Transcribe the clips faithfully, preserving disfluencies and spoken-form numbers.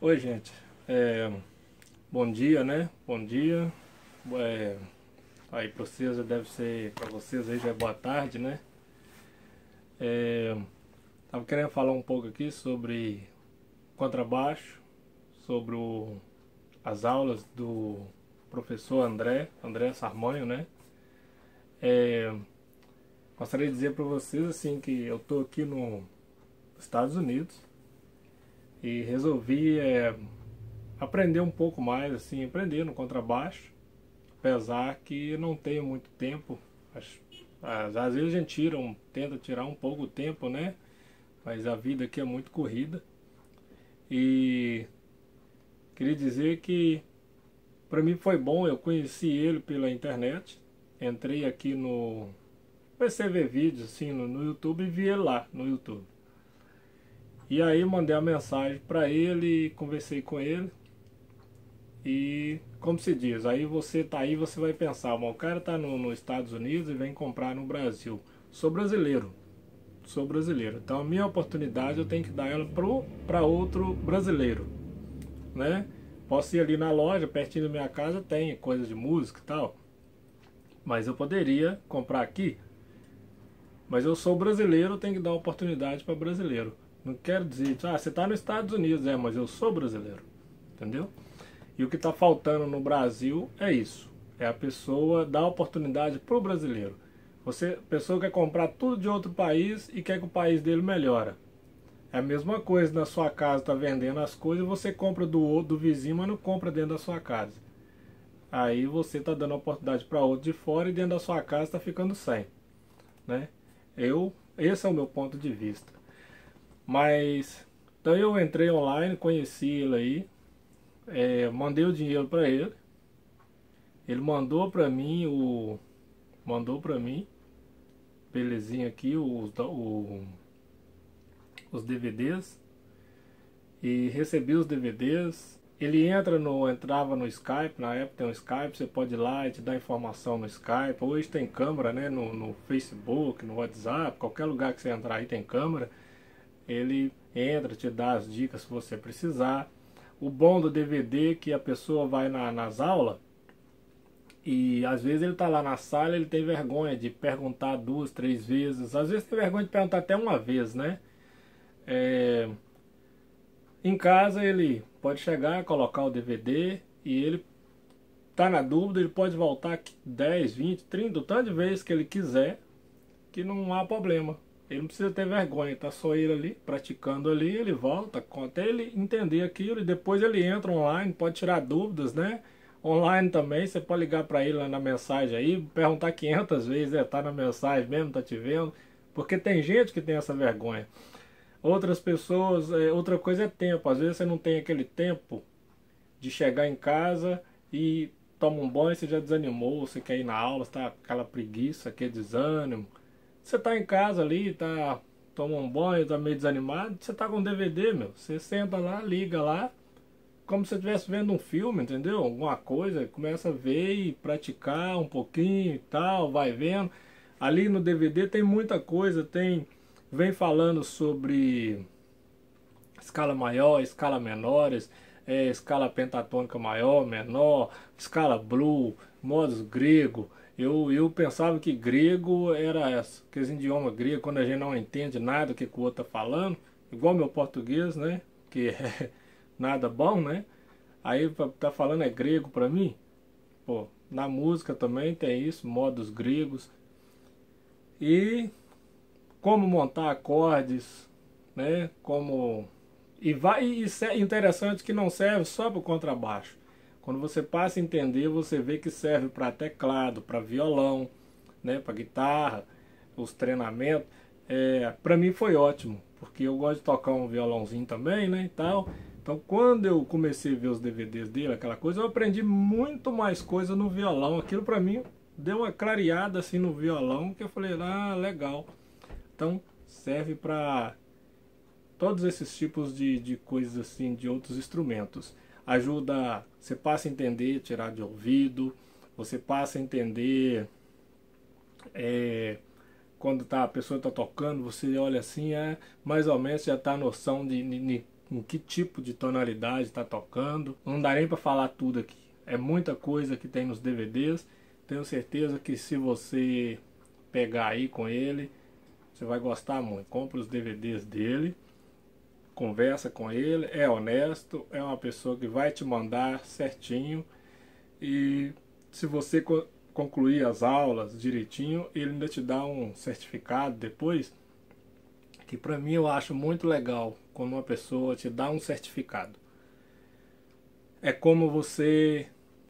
Oi, gente. É, bom dia, né? Bom dia. É, aí para vocês já deve ser, para vocês aí já é boa tarde, né? É, tava querendo falar um pouco aqui sobre contrabaixo, sobre o- as aulas do professor André, André Sarmanho, né? É, gostaria de dizer para vocês assim que eu tô aqui nos Estados Unidos e resolvi é, aprender um pouco mais, assim, aprender no contrabaixo. Apesar que não tenho muito tempo, às, às vezes a gente tira um, tenta tirar um pouco o tempo, né? Mas a vida aqui é muito corrida. E queria dizer que para mim foi bom, eu conheci ele pela internet. Entrei aqui no. Comecei a ver vídeos assim no, no YouTube e vi ele lá no YouTube. E aí mandei a mensagem para ele, conversei com ele. E como se diz, aí você tá aí, você vai pensar, bom, o cara tá no, nos Estados Unidos e vem comprar no Brasil. Sou brasileiro, sou brasileiro. Então a minha oportunidade eu tenho que dar ela para outro brasileiro, né? Posso ir ali na loja, pertinho da minha casa, tem coisa de música e tal. Mas eu poderia comprar aqui. Mas eu sou brasileiro, tenho que dar oportunidade para brasileiro. Não quero dizer, ah, você está nos Estados Unidos, é, mas eu sou brasileiro. Entendeu? E o que está faltando no Brasil é isso. É a pessoa dar oportunidade para o brasileiro. Você, a pessoa quer comprar tudo de outro país e quer que o país dele melhore. É a mesma coisa na sua casa, está vendendo as coisas, você compra do outro, do vizinho, mas não compra dentro da sua casa. Aí você está dando oportunidade para outro de fora e dentro da sua casa está ficando sem, né? Eu, esse é o meu ponto de vista. Mas então eu entrei online, conheci ele aí, é, mandei o dinheiro para ele. Ele mandou para mim o mandou para mim, belezinha aqui, os, o, os D V Ds e recebi os D V Ds. Ele entra no entrava no Skype, na época tem um Skype, você pode ir lá e te dar informação no Skype. Hoje tem câmera, né, no, no Facebook, no WhatsApp, qualquer lugar que você entrar aí tem câmera. Ele entra, te dá as dicas se você precisar. O bom do D V D é que a pessoa vai na, nas aulas e às vezes ele tá lá na sala, ele tem vergonha de perguntar duas, três vezes. Às vezes tem vergonha de perguntar até uma vez, né? É... Em casa ele pode chegar, colocar o D V D e ele tá na dúvida, ele pode voltar dez, vinte, trinta, o tanto de vezes que ele quiser, que não há problema. Ele não precisa ter vergonha, tá só ele ali, praticando ali, ele volta, até ele entender aquilo e depois ele entra online, pode tirar dúvidas, né? Online também, você pode ligar para ele lá na mensagem aí, perguntar quinhentas vezes, é, tá na mensagem mesmo, tá te vendo? Porque tem gente que tem essa vergonha. Outras pessoas, é, outra coisa é tempo, às vezes você não tem aquele tempo de chegar em casa e toma um banho, você já desanimou, você quer ir na aula, você tá com aquela preguiça, aquele desânimo. Você tá em casa ali, tá, toma um banho, tá meio desanimado, você tá com um D V D, meu. Você senta lá, liga lá, como se você estivesse vendo um filme, entendeu? Alguma coisa, começa a ver e praticar um pouquinho e tal, vai vendo. Ali no D V D tem muita coisa, tem, vem falando sobre escala maior, escala menores, é, escala pentatônica maior, menor, escala blue, modos grego. Eu, eu pensava que grego era aqueles idiomas gregos, quando a gente não entende nada do que, que o outro está falando, igual meu português, né? Que é nada bom, né? Aí tá falando é grego para mim. Pô, na música também tem isso, modos gregos. E como montar acordes, né? Como e vai e é interessante que não serve só para o contrabaixo. Quando você passa a entender, você vê que serve para teclado, para violão, né, para guitarra, os treinamentos. É, para mim foi ótimo, porque eu gosto de tocar um violãozinho também, né, e tal. Então, quando eu comecei a ver os D V Ds dele, aquela coisa, eu aprendi muito mais coisa no violão. Aquilo para mim deu uma clareada assim no violão, que eu falei, ah, legal. Então, serve para todos esses tipos de, de coisas assim, de outros instrumentos. Ajuda, você passa a entender, tirar de ouvido, você passa a entender é, quando tá, a pessoa está tocando, você olha assim, é, mais ou menos já está a noção de, de, em que tipo de tonalidade está tocando. Não dá nem para falar tudo aqui. É muita coisa que tem nos D V Ds. Tenho certeza que se você pegar aí com ele, você vai gostar muito. Compre os D V Ds dele, conversa com ele, é honesto, é uma pessoa que vai te mandar certinho. E se você co concluir as aulas direitinho, ele ainda te dá um certificado depois, que pra mim eu acho muito legal quando uma pessoa te dá um certificado. É como você...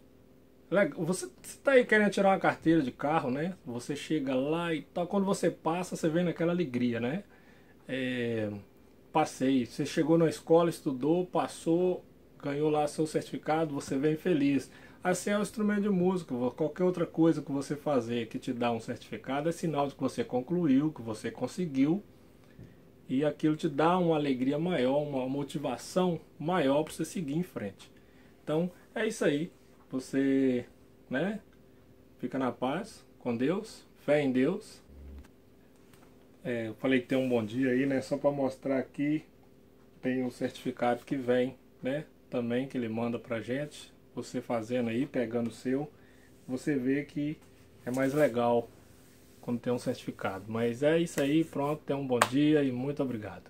Você está aí querendo tirar uma carteira de carro, né? Você chega lá e tal, quando você passa, você vem naquela alegria, né? É, passei, você chegou na escola, estudou, passou, ganhou lá seu certificado, você vem feliz. Assim é o instrumento de música, qualquer outra coisa que você fazer que te dá um certificado é sinal de que você concluiu, que você conseguiu, e aquilo te dá uma alegria maior, uma motivação maior para você seguir em frente. Então é isso aí, você, né, fica na paz, com Deus, fé em Deus. É, eu falei que tem um bom dia aí, né, só para mostrar aqui, tem um certificado que vem, né, também que ele manda pra gente. Você fazendo aí, pegando o seu, você vê que é mais legal quando tem um certificado. Mas é isso aí, pronto, tenha um bom dia e muito obrigado.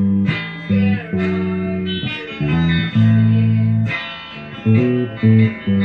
Thank you.